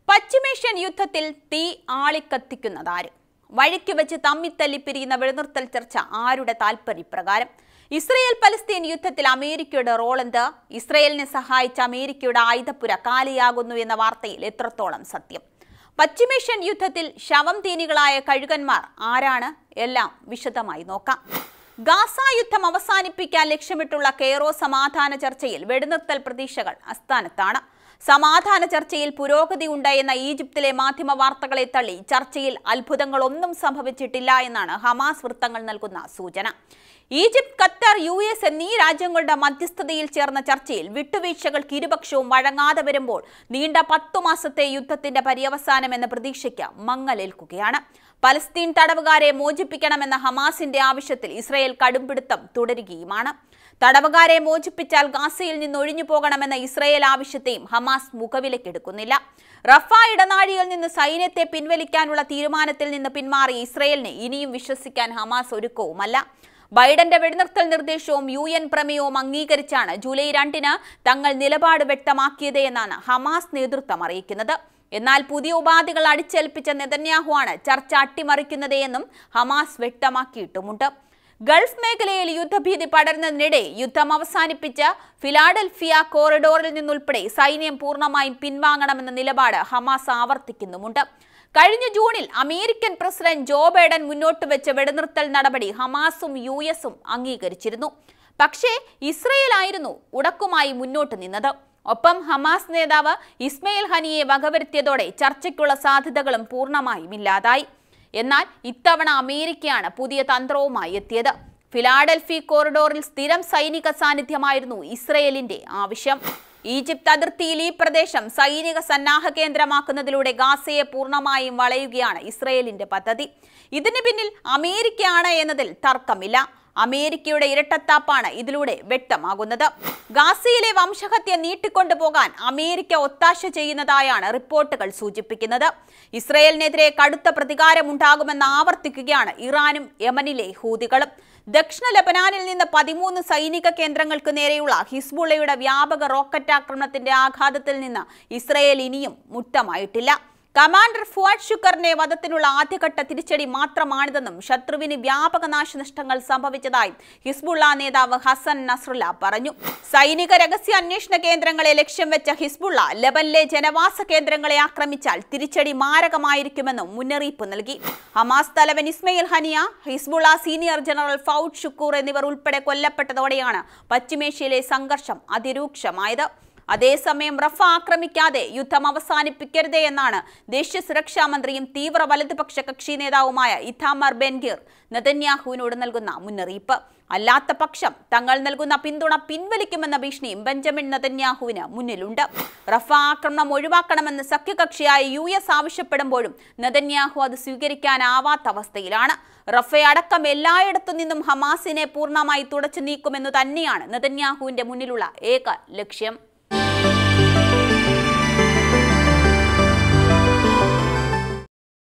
പശ്ചിമേഷ്യൻ യുദ്ധത്തിൽ തീ ആളിക്കത്തിക്കുന്നതാര്? വഴിക്ക് വെച്ച് തമ്മിത്തല്ലി പിരിയുന്ന വെടിനിർത്തൽ ചർച്ച ആരുടെ താൽപര്യപ്രകാരം? ഇസ്രയേൽ പലസ്തീൻ യുദ്ധത്തിൽ അമേരിക്കയുടെ റോൾ എന്ത്? ഇസ്രയേലിനെ സഹായിച്ച അമേരിക്കയുടെ ആയുധപ്പുര കാലിയാകുന്നു എന്ന വാർത്തയിൽ എത്രത്തോളം സത്യം? പശ്ചിമേഷ്യൻ യുദ്ധത്തിൽ ശവം തീനികളായ കഴുകന്മാർ ആരാണ്? എല്ലാം വിശദമായി നോക്കാം. ഗാസ യുദ്ധം അവസാനിപ്പിക്കാൻ ലക്ഷ്യമിട്ടുള്ള കെയ്റോ സമാധാന ചർച്ചയിൽ വെടിനിർത്തൽ പ്രതീക്ഷകൾ അസ്ഥാനത്താണ്. സമാധാന ചർച്ചയിൽ പുരോഗതി ഉണ്ട് എന്ന ഈജിപ്തിലെ മാധ്യമ വാർത്തകളെ തള്ളി ചർച്ചയിൽ അത്ഭുതങ്ങളൊന്നും സംഭവിച്ചിട്ടില്ല എന്നാണ് ഹമാസ് വൃത്തങ്ങൾ നൽകുന്ന സൂചന. ഈജിപ്ത്, ഖത്തർ, US എന്നീ രാജ്യങ്ങളുടെ മധ്യസ്ഥതയിൽ ചേർന്ന ചർച്ചയിൽ വിട്ടുവീഴ്ചകൾക്ക് ഇരുപക്ഷവും വഴങ്ങാതെ വരുമ്പോൾ നീണ്ട 10 മാസത്തെ യുദ്ധത്തിന്റെ പര്യവസാനം എന്ന പ്രതീക്ഷയ്ക്ക് മങ്ങലേൽക്കുകയാണ്. പലസ്തീൻ തടവുകാരെ മോചിപ്പിക്കണമെന്ന ഹമാസിന്റെ ആവശ്യത്തിൽ ഇസ്രയേൽ കടുംപിടുത്തം തുടരുകയുമാണ്. തടവുകാരെ മോചിപ്പിച്ചാൽ ഗാസയിൽ നിന്ന് ഒഴിഞ്ഞു പോകണമെന്ന ഇസ്രയേൽ ആവശ്യത്തെയും ഹമാസ് മുഖവിലക്കെടുക്കുന്നില്ല. റഫ ഇടനാഴിയിൽ നിന്ന് സൈന്യത്തെ പിൻവലിക്കാനുള്ള തീരുമാനത്തിൽ നിന്ന് പിന്മാറിയ ഇസ്രയേലിനെ ഇനിയും വിശ്വസിക്കാൻ ഹമാസ് ഒരുക്കവുമല്ല. ബൈഡന്റെ വെടിനിർത്തൽ നിർദ്ദേശവും UN പ്രമേയവും അംഗീകരിച്ചാണ് ജൂലൈ 2-ന് തങ്ങൾ നിലപാട് വ്യക്തമാക്കിയത് എന്നാണ് ഹമാസ് നേതൃത്വം അറിയിക്കുന്നത്. എന്നാൽ പുതിയ ഉപാധികൾ അടിച്ചേൽപ്പിച്ച നെതന്യാഹു ആണ് ചർച്ച അട്ടിമറിക്കുന്നത് എന്നും ഹമാസ് വ്യക്തമാക്കിയിട്ടുമുണ്ട്. ഗൾഫ് മേഖലയിൽ യുദ്ധഭീതി പടരുന്നതിനിടെ യുദ്ധം അവസാനിപ്പിച്ച ഫിലാഡൽഫിയ കോറിഡോറിൽ നിന്നുൾപ്പെടെ സൈന്യം പൂർണ്ണമായും പിൻവാങ്ങണമെന്ന നിലപാട് ഹമാസ് ആവർത്തിക്കുന്നുമുണ്ട്. കഴിഞ്ഞ ജൂണിൽ അമേരിക്കൻ പ്രസിഡന്റ് ജോ ബൈഡൻ മുന്നോട്ട് വെച്ച വെടിനിർത്തൽ നടപടി ഹമാസും US അംഗീകരിച്ചിരുന്നു. പക്ഷേ ഇസ്രയേൽ ആയിരുന്നു ഉടക്കുമായി മുന്നോട്ട് നിന്നത്. ഒപ്പം ഹമാസ് നേതാവ് ഇസ്മയിൽ ഹനിയെ വകവരുത്തിയതോടെ ചർച്ചയ്ക്കുള്ള സാധ്യതകളും പൂർണ്ണമായും ഇല്ലാതായി. എന്നാൽ ഇത്തവണ അമേരിക്കയാണ് പുതിയ തന്ത്രവുമായി എത്തിയത്. ഫിലാഡൽഫി കോറിഡോറിൽ സ്ഥിരം സൈനിക സാന്നിധ്യമായിരുന്നു ഇസ്രയേലിന്റെ ആവശ്യം. ഈജിപ്ത് അതിർത്തിയിൽ ഈ പ്രദേശം സൈനിക സന്നാഹ കേന്ദ്രമാക്കുന്നതിലൂടെ ഗാസയെ പൂർണ്ണമായും വളയുകയാണ് ഇസ്രയേലിന്റെ പദ്ധതി. ഇതിന് പിന്നിൽ അമേരിക്കയാണ് എന്നതിൽ തർക്കമില്ല. അമേരിക്കയുടെ ഇരട്ടത്താപ്പാണ് ഇതിലൂടെ വ്യക്തമാകുന്നത്. ഗാസയിലെ വംശഹത്യ നീട്ടിക്കൊണ്ടുപോകാൻ അമേരിക്ക ഒത്താശ ചെയ്യുന്നതായാണ് റിപ്പോർട്ടുകൾ സൂചിപ്പിക്കുന്നത്. ഇസ്രയേലിനെതിരെ കടുത്ത പ്രതികാരമുണ്ടാകുമെന്ന് ആവർത്തിക്കുകയാണ് ഇറാനും യമനിലെ ഹൂതികളും. ദക്ഷിണ ലെബനാനിൽ നിന്ന് 13 സൈനിക കേന്ദ്രങ്ങൾക്ക് നേരെയുള്ള ഹിസ്ബുള്ളയുടെ വ്യാപക റോക്കറ്റ് ആക്രമണത്തിന്റെ ആഘാതത്തിൽ നിന്ന് ഇസ്രയേൽ ഇനിയും മുക്തമായിട്ടില്ല. കമാൻഡർ ഫുവാഡ് ഷുക്കറിന്റെ വധത്തിനുള്ള ആദ്യഘട്ട തിരിച്ചടി മാത്രമാണിതെന്നും ശത്രുവിന് വ്യാപക നാശനഷ്ടങ്ങൾ സംഭവിച്ചതായും ഹിസ്ബുള്ള നേതാവ് ഹസൻ നസ്രുല്ല പറഞ്ഞു. സൈനിക രഹസ്യ അന്വേഷണ കേന്ദ്രങ്ങളെ ലക്ഷ്യം വെച്ച ഹിസ്ബുള്ള ലെബനിലെ ജനവാസ കേന്ദ്രങ്ങളെ ആക്രമിച്ചാൽ തിരിച്ചടി മാരകമായിരിക്കുമെന്നും മുന്നറിയിപ്പ് നൽകി. ഹമാസ് തലവൻ Ismail Haniyeh, Hezbollah senior general Fuad Shukr എന്നിവർ ഉൾപ്പെടെ കൊല്ലപ്പെട്ടതോടെയാണ് പശ്ചിമേഷ്യയിലെ സംഘർഷം അതിരൂക്ഷമായത്. അതേസമയം റഫ ആക്രമിക്കാതെ യുദ്ധം അവസാനിപ്പിക്കരുതേ എന്നാണ് ദേശീയ സുരക്ഷാ മന്ത്രിയും തീവ്ര വലതുപക്ഷ കക്ഷി നേതാവുമായ ഇഥാമർ ബെൻഗിർ നെതന്യാഹുവിനോട് നൽകുന്ന മുന്നറിയിപ്പ്. അല്ലാത്ത പക്ഷം തങ്ങൾ നൽകുന്ന പിന്തുണ പിൻവലിക്കുമെന്ന ഭീഷണിയും ബെഞ്ചമിൻ നെതന്യാഹുവിന് മുന്നിലുണ്ട്. റഫ ആക്രമണം ഒഴിവാക്കണമെന്ന് സഖ്യകക്ഷിയായ US ആവശ്യപ്പെടുമ്പോഴും നെതന്യാഹു അത് സ്വീകരിക്കാനാവാത്ത അവസ്ഥയിലാണ്. റഫയടക്കം എല്ലായിടത്തു നിന്നും ഹമാസിനെ പൂർണ്ണമായി തുടച്ചു നീക്കുമെന്നു തന്നെയാണ് നെതന്യാഹുവിന്റെ മുന്നിലുള്ള ഏക ലക്ഷ്യം.